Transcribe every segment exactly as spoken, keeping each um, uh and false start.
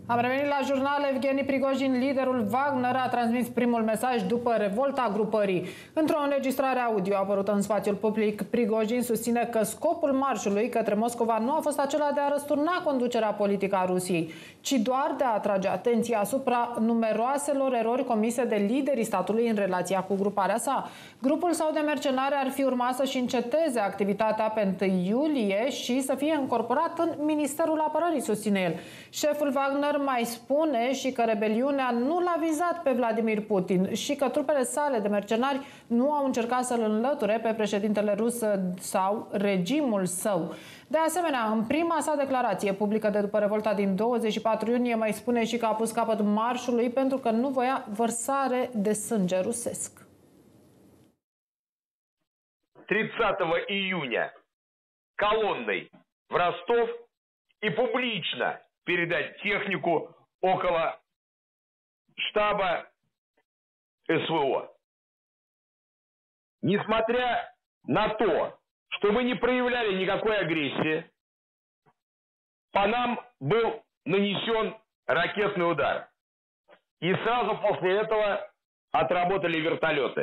Am revenit la jurnal. Evgeni Prigojin, liderul Wagner, a transmis primul mesaj după revolta grupării. Într-o înregistrare audio apărută în spațiul public, Prigojin susține că scopul marșului către Moscova nu a fost acela de a răsturna conducerea politică a Rusiei, ci doar de a atrage atenția asupra numeroaselor erori comise de liderii statului în relația cu gruparea sa. Grupul său de mercenari ar fi urmat să-și înceteze activitatea pe întâi iulie și să fie încorporat în Ministerul Apărării, susține el. Șeful Wagner mai spune și că rebeliunea nu l-a vizat pe Vladimir Putin și că trupele sale de mercenari nu au încercat să-l înlăture pe președintele rus sau regimul său. De asemenea, în prima sa declarație publică de după revolta din douăzeci și patru iunie, mai spune și că a pus capăt marșului pentru că nu voia vărsare de sânge rusesc. тридцатого июня колонной в Ростов и публично передать технику около штаба СВО. Несмотря на то, что мы не проявляли никакой агрессии, по нам был нанесен ракетный удар. И сразу после этого отработали вертолеты.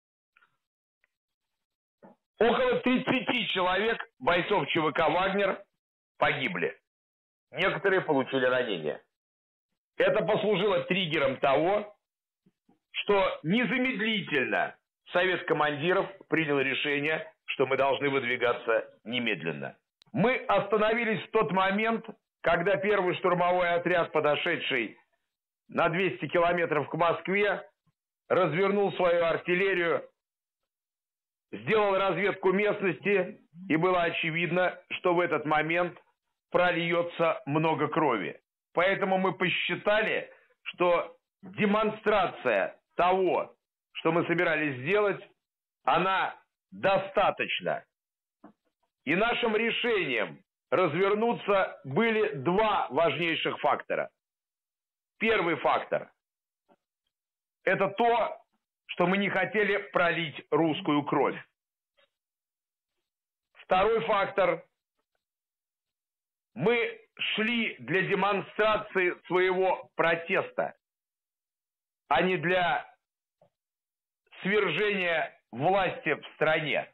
Около тридцати человек, бойцов ЧВК «Вагнер», погибли. Некоторые получили ранения. Это послужило триггером того, что незамедлительно Совет командиров принял решение, что мы должны выдвигаться немедленно. Мы остановились в тот момент, когда первый штурмовой отряд, подошедший на двести километров к Москве, развернул свою артиллерию, сделал разведку местности, и было очевидно, что в этот момент прольется много крови. Поэтому мы посчитали, что демонстрация того, что мы собирались сделать, она достаточна. И нашим решением развернуться были два важнейших фактора. Первый фактор – это то, что мы не хотели пролить русскую кровь. Второй фактор – мы шли для демонстрации своего протеста, а не для свержения власти в стране.